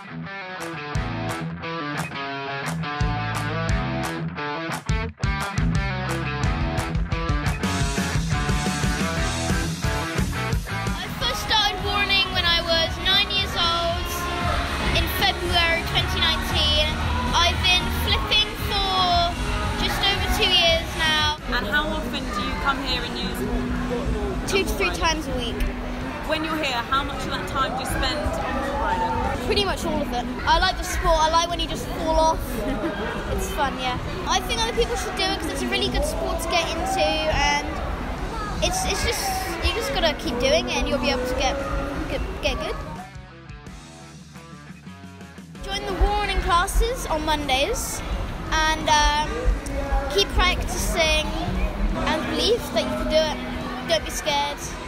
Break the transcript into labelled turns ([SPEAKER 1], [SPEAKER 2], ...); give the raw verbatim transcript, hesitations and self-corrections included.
[SPEAKER 1] And how often do you come here and use it?
[SPEAKER 2] Two to three times a week.
[SPEAKER 1] When you're here, how much of that time do you spend on WallRider?
[SPEAKER 2] Pretty much all of it. I like the sport. I like when you just fall off. It's fun, yeah. I think other people should do it because it's a really good sport to get into, and it's it's just you just gotta keep doing it, and you'll be able to get get, get good. Join the warning classes on Mondays, and um, keep practicing and believe that you can do it. Don't be scared.